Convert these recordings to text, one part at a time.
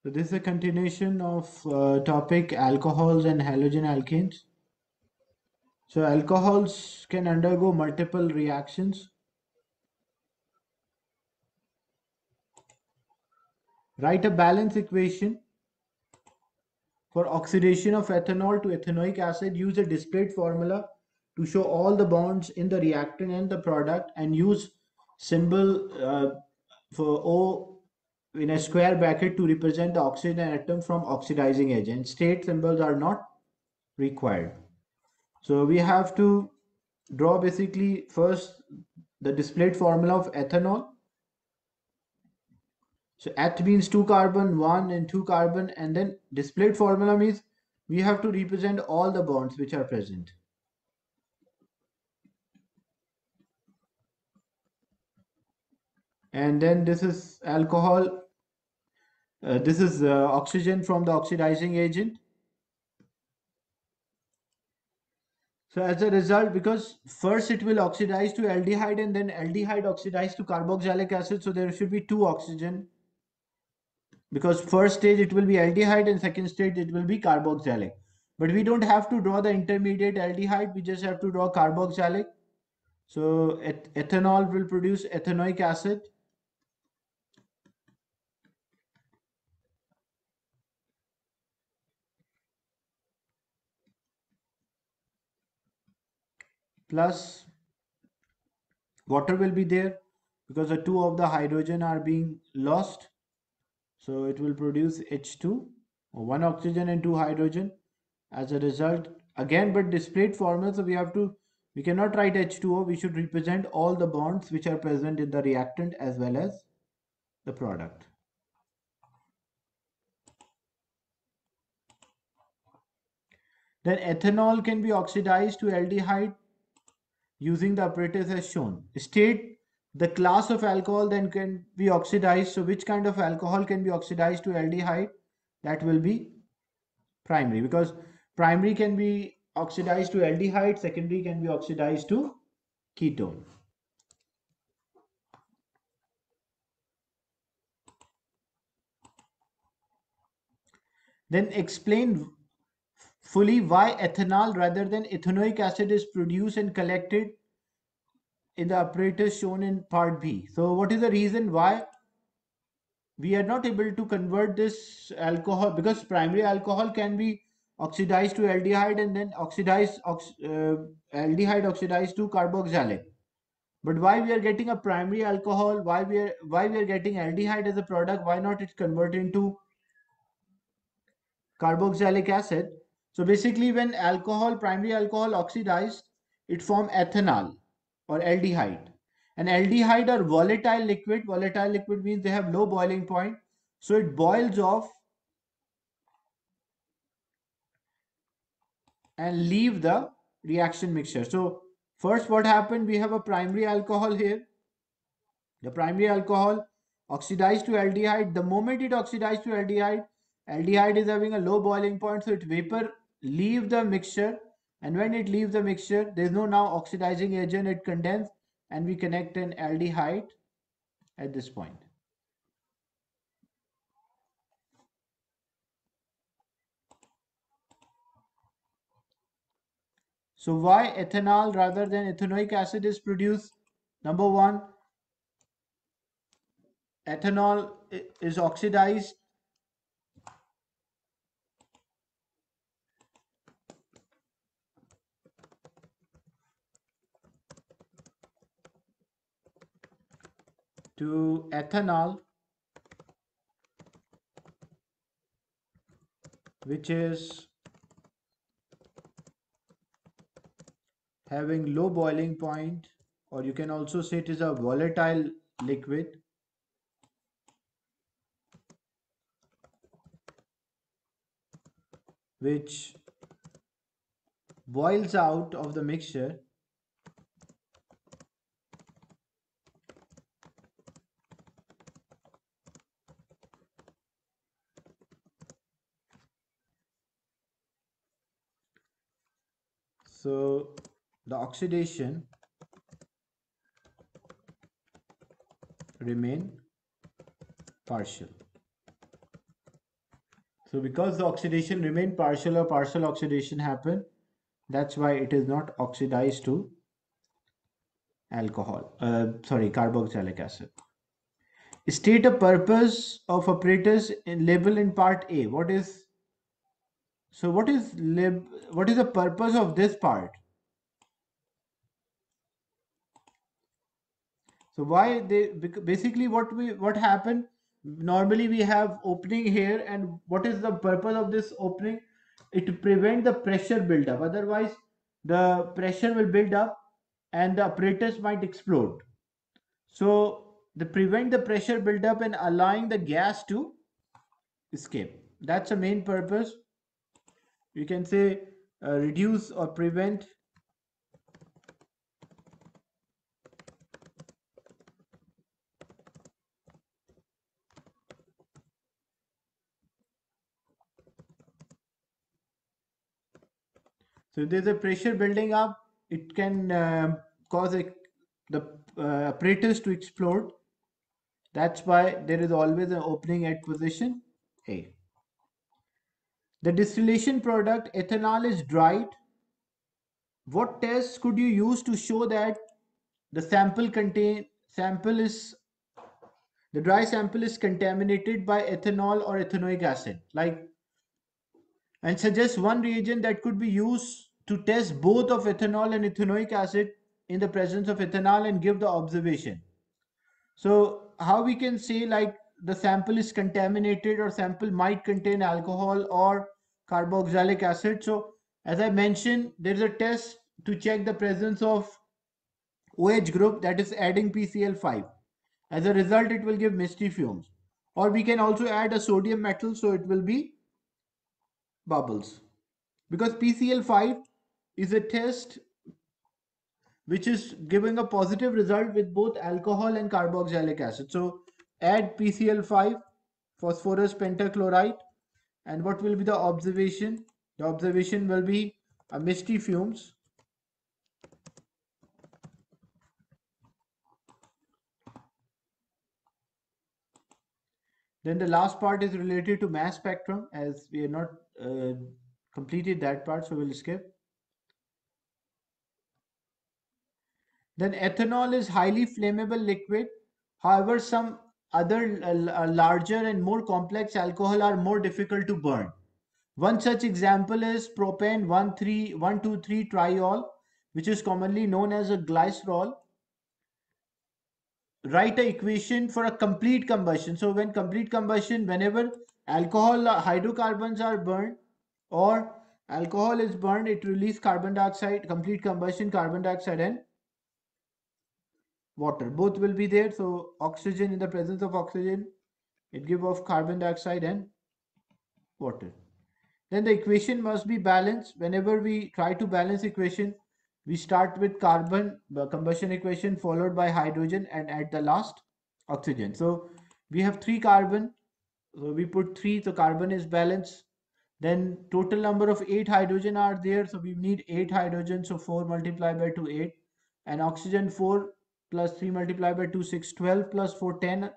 So this is a continuation of topic alcohols and halogen alkanes. So alcohols can undergo multiple reactions. Write a balance equation for oxidation of ethanol to ethanoic acid. Use a displayed formula to show all the bonds in the reactant and the product, and use symbol for O in a square bracket to represent the oxygen atom from oxidizing agent. State symbols are not required. So we have to draw basically first the displayed formula of ethanol. So eth means 2 carbon, 1 and 2 carbon, and then displayed formula means we have to represent all the bonds which are present. And then this is alcohol. This is oxygen from the oxidizing agent. So as a result, because first it will oxidize to aldehyde and then aldehyde oxidize to carboxylic acid, so there should be 2 oxygen, because first stage it will be aldehyde and second stage it will be carboxylic. But we don't have to draw the intermediate aldehyde, we just have to draw carboxylic. So ethanol will produce ethanoic acid. Plus water will be there because the two of the hydrogen are being lost. So it will produce H2, or one oxygen and two hydrogen as a result. Again, but displayed formula, so we cannot write H2O, we should represent all the bonds which are present in the reactant as well as the product. Then ethanol can be oxidized to aldehyde using the apparatus as shown. State the class of alcohol then can be oxidized. So which kind of alcohol can be oxidized to aldehyde? That will be primary, because primary can be oxidized to aldehyde, secondary can be oxidized to ketone. Then explain fully why ethanol rather than ethanoic acid is produced and collected in the apparatus shown in part B. So what is the reason why we are not able to convert this alcohol? Because primary alcohol can be oxidized to aldehyde and then aldehyde oxidized to carboxylic. But why we are getting a primary alcohol? Why we are getting aldehyde as a product? Why not it convert into carboxylic acid? So basically, when primary alcohol oxidized, it form ethanol or aldehyde. And aldehyde are volatile liquid. Volatile liquid means they have low boiling point. So it boils off and leave the reaction mixture. So first what happened, we have a primary alcohol here. The primary alcohol oxidized to aldehyde. The moment it oxidized to aldehyde, aldehyde is having a low boiling point, so it vapor leave the mixture. And when it leaves the mixture, there is no now oxidizing agent, it condenses, and we connect an aldehyde at this point. So why ethanol rather than ethanoic acid is produced? Number one, ethanol is oxidized to ethanol, which is having low boiling point, or you can also say it is a volatile liquid, which boils out of the mixture so the oxidation remain partial. So because the oxidation remain partial or partial oxidation happen, that's why it is not oxidized to carboxylic acid. State a purpose of apparatus in label in part A. What is the purpose of this part? So why basically what happened, normally we have opening here, and what is the purpose of this opening? It to prevent the pressure buildup. Otherwise, the pressure will build up and the apparatus might explode. So the prevent the pressure buildup and allowing the gas to escape. That's the main purpose. You can say reduce or prevent. So if there's a pressure building up, it can cause the apparatus to explode. That's why there is always an opening at position A. The distillation product ethanol is dried. What tests could you use to show that the sample is the dry sample is contaminated by ethanol or ethanoic acid? Like, and suggest one reagent that could be used to test both of ethanol and ethanoic acid in the presence of ethanol and give the observation. So how we can say like the sample is contaminated or sample might contain alcohol or carboxylic acid? So as I mentioned, there is a test to check the presence of OH group, that is adding PCl5. As a result, it will give misty fumes. Or we can also add a sodium metal, so it will be bubbles. Because PCl5 is a test which is giving a positive result with both alcohol and carboxylic acid. So add PCl5, phosphorus pentachloride, and what will be the observation? The observation will be a misty fumes. Then the last part is related to mass spectrum, as we have not completed that part, so we'll skip. Then ethanol is highly flammable liquid. However, some other larger and more complex alcohol are more difficult to burn. One such example is propane 123 triol, which is commonly known as a glycerol. Write a equation for a complete combustion. So when complete combustion, whenever alcohol hydrocarbons are burned or alcohol is burned, it releases carbon dioxide. Complete combustion, carbon dioxide and water, both will be there. So oxygen, in the presence of oxygen, it gives off carbon dioxide and water. Then the equation must be balanced. Whenever we try to balance equation, we start with carbon combustion equation followed by hydrogen and at the last oxygen. So we have 3 carbon, so we put 3, so carbon is balanced. Then total number of 8 hydrogen are there, so we need 8 hydrogen, so 4 multiplied by 2 8, and oxygen 4 plus 3 multiplied by 2 6 12 plus 4 10,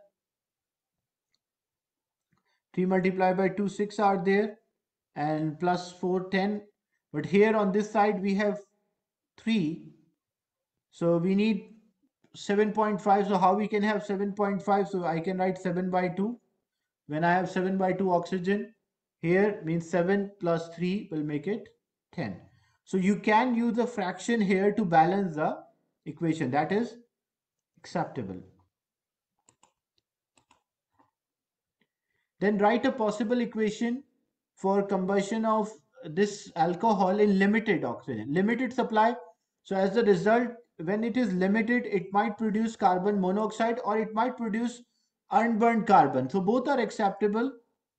3 multiplied by 2 6 are there, and plus 4 10. But here on this side we have 3, so we need 7.5. So how we can have 7.5? So I can write 7 by 2. When I have 7 by 2 oxygen, here means 7 plus 3 will make it 10. So you can use a fraction here to balance the equation. That is acceptable. Then write a possible equation for combustion of this alcohol in limited oxygen, limited supply. So as a result, when it is limited, it might produce carbon monoxide or it might produce unburned carbon. So both are acceptable,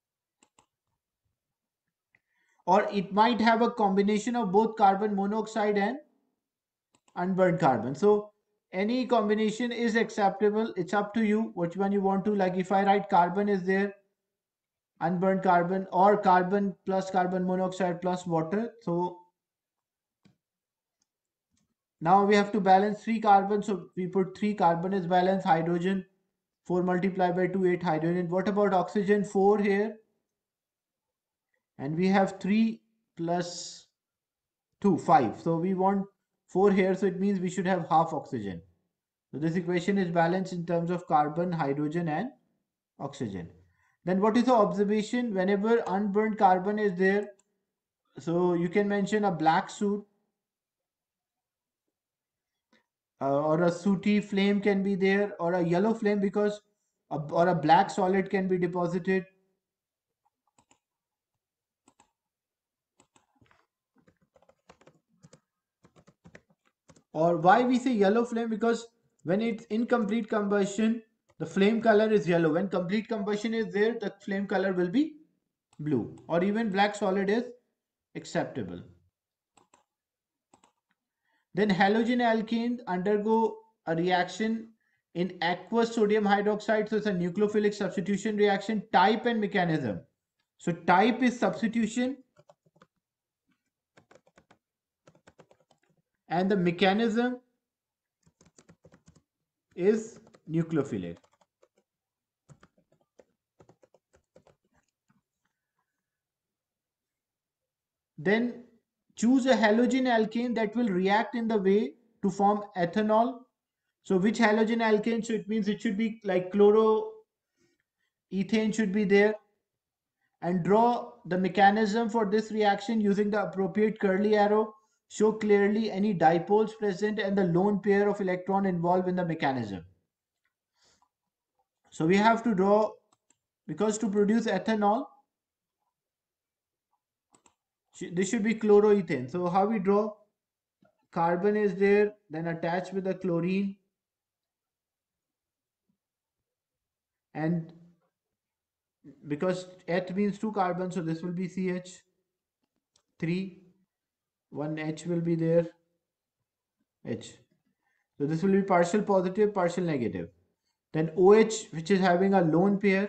or it might have a combination of both carbon monoxide and unburned carbon. So any combination is acceptable. It's up to you which one you want to. Like if I write carbon is there, unburned carbon, or carbon plus carbon monoxide plus water. So now we have to balance 3 carbon. So we put 3 carbon is balanced, hydrogen 4 multiplied by 2 8 hydrogen. What about oxygen 4 here? and we have 3 plus 2, 5. So we want 4 here, so it means we should have half oxygen. So this equation is balanced in terms of carbon, hydrogen and oxygen. Then what is the observation? Whenever unburned carbon is there, so you can mention a black soot, or a sooty flame can be there, or a yellow flame, because or a black solid can be deposited. Or why we say yellow flame? Because when it's incomplete combustion, the flame color is yellow. When complete combustion is there, the flame color will be blue, or even black solid is acceptable. Then halogen alkanes undergo a reaction in aqueous sodium hydroxide. So it's a nucleophilic substitution reaction. Type and mechanism. So type is substitution, and the mechanism is nucleophilic. Then choose a halogen alkane that will react in the way to form ethanol. So which halogen alkane? So it means it should be like chloroethane should be there. And draw the mechanism for this reaction using the appropriate curly arrow. Show clearly any dipoles present and the lone pair of electron involved in the mechanism. So we have to draw, because to produce ethanol, this should be chloroethane. So how we draw? Carbon is there, then attached with the chlorine, and because H means 2 carbons, so this will be CH3, one H will be there, H. So this will be partial positive, partial negative. Then OH, which is having a lone pair,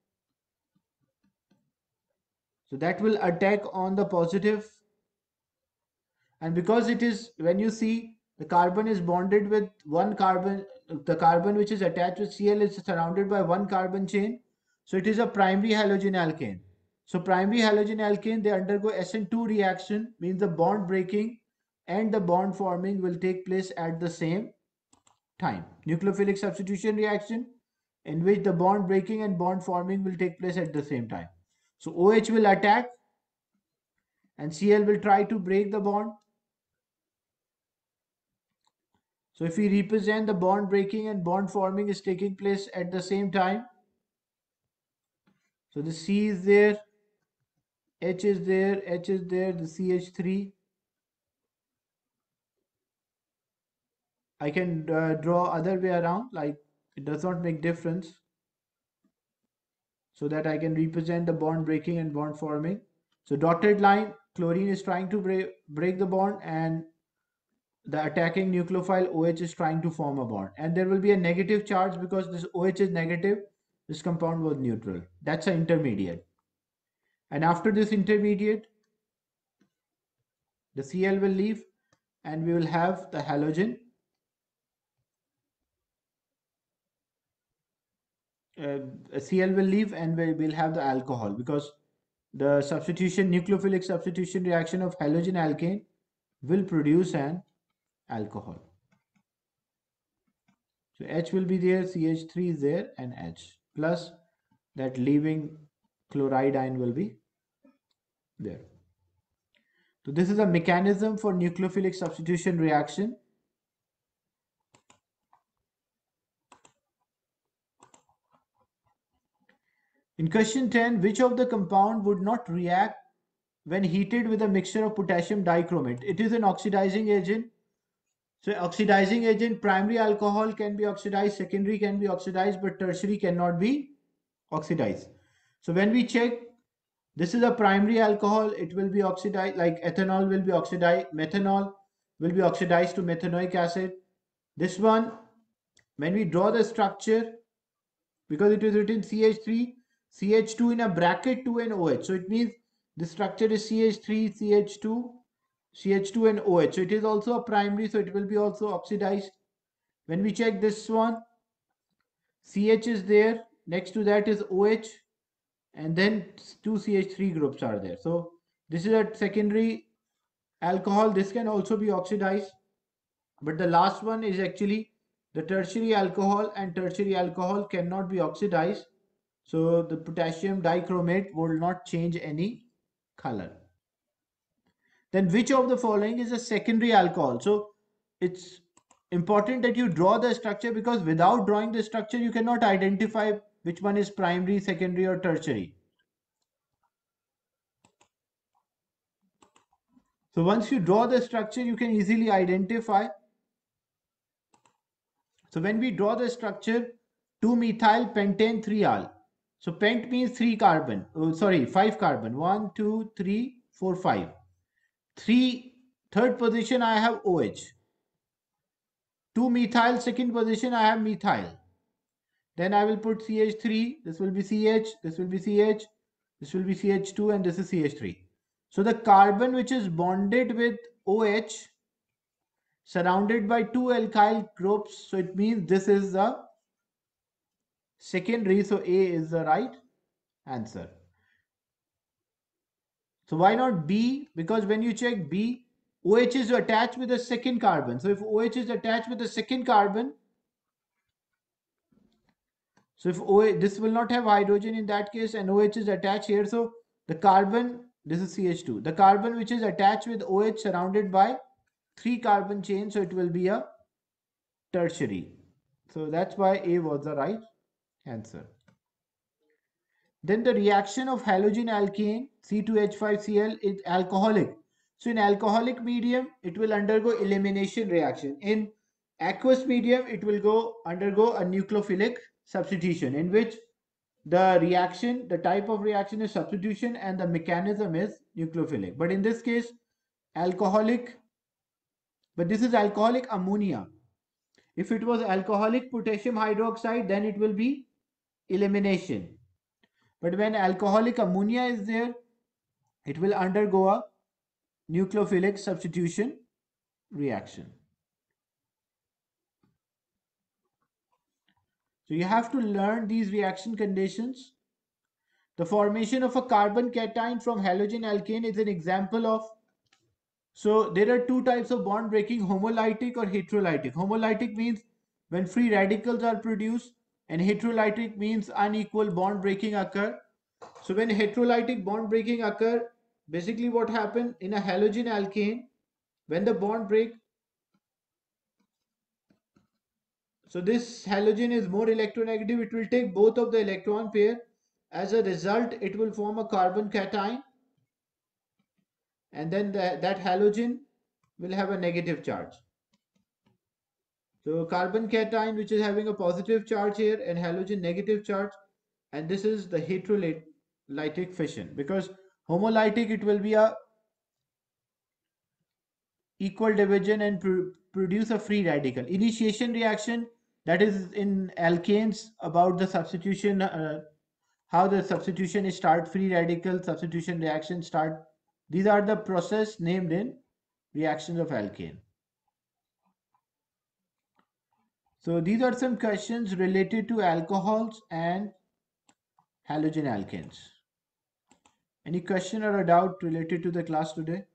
so that will attack on the positive. And because it is, when you see the carbon is bonded with one carbon, the carbon which is attached with Cl is surrounded by one carbon chain, so it is a primary halogen alkane. So primary halogen alkane, they undergo SN2 reaction, means the bond breaking and the bond forming will take place at the same time. Nucleophilic substitution reaction, in which the bond breaking and bond forming will take place at the same time. So OH will attack and Cl will try to break the bond. So if we represent the bond breaking and bond forming is taking place at the same time, so the C is there, H is there, H is there, the CH3. I can draw other way around, like it does not make difference, so that I can represent the bond breaking and bond forming. So dotted line, chlorine is trying to break the bond, and the attacking nucleophile OH is trying to form a bond. And there will be a negative charge because this OH is negative, this compound was neutral. That's an intermediate. And after this intermediate, the Cl will leave and we will have the halogen. Cl will leave and we will have the alcohol, because the substitution, nucleophilic substitution reaction of halogen alkane will produce an alcohol. So H will be there, CH3 is there, and H plus that leaving chloride ion will be there. So this is a mechanism for nucleophilic substitution reaction. In question 10, which of the compound would not react when heated with a mixture of potassium dichromate? It is an oxidizing agent. So oxidizing agent, primary alcohol can be oxidized, secondary can be oxidized, but tertiary cannot be oxidized. So when we check, this is a primary alcohol, it will be oxidized, like ethanol will be oxidized, methanol will be oxidized to methanoic acid. This one, when we draw the structure, because it is written CH3, CH2 in a bracket 2 and OH. So it means the structure is CH3, CH2, CH2 and OH. So it is also a primary, so it will be also oxidized. When we check this one, CH is there, next to that is OH, and then two CH3 groups are there. So this is a secondary alcohol. This can also be oxidized, but the last one is actually the tertiary alcohol, and tertiary alcohol cannot be oxidized. So the potassium dichromate will not change any color. Then which of the following is a secondary alcohol? So it's important that you draw the structure, because without drawing the structure you cannot identify which one is primary, secondary or tertiary. So once you draw the structure you can easily identify. So when we draw the structure 2-methyl pentane 3-al. So pent means 3 carbon. Oh, sorry, 5 carbon. 1, 2, 3, 4, 5. 3, third position I have OH. 2-methyl, second position I have methyl. Then I will put CH3. This will be CH. This will be CH. This will be CH2 and this is CH3. So the carbon which is bonded with OH surrounded by two alkyl groups. So it means this is the secondary. So A is the right answer. So why not B? Because when you check B, OH is attached with the second carbon. So if OH is attached with the second carbon, so if OH, this will not have hydrogen in that case, and OH is attached here. So the carbon, this is CH2. The carbon which is attached with OH surrounded by 3 carbon chains, so it will be a tertiary. So that's why A was the right answer. Then the reaction of halogen alkane C2H5Cl is alcoholic. So in alcoholic medium, it will undergo elimination reaction. In aqueous medium, it will undergo a nucleophilic substitution, in which the reaction, the type of reaction is substitution and the mechanism is nucleophilic. But in this case, alcoholic, but this is alcoholic ammonia. If it was alcoholic potassium hydroxide, then it will be elimination. But when alcoholic ammonia is there, it will undergo a nucleophilic substitution reaction. So you have to learn these reaction conditions. The formation of a carbon cation from halogen alkane is an example of. So there are two types of bond breaking, homolytic or heterolytic. Homolytic means when free radicals are produced, and heterolytic means unequal bond breaking occur. So when heterolytic bond breaking occur, basically what happens in a halogen alkane, when the bond break, so this halogen is more electronegative, it will take both of the electron pair. As a result, it will form a carbon cation, and then that halogen will have a negative charge. So carbon cation which is having a positive charge here and halogen negative charge, and this is the heterolytic fission. Because homolytic, it will be a equal division and produce a free radical. Initiation reaction, that is in alkanes about the substitution, how the substitution start, free radical substitution reaction start. These are the process named in reactions of alkane. So these are some questions related to alcohols and halogen alkanes. Any question or a doubt related to the class today?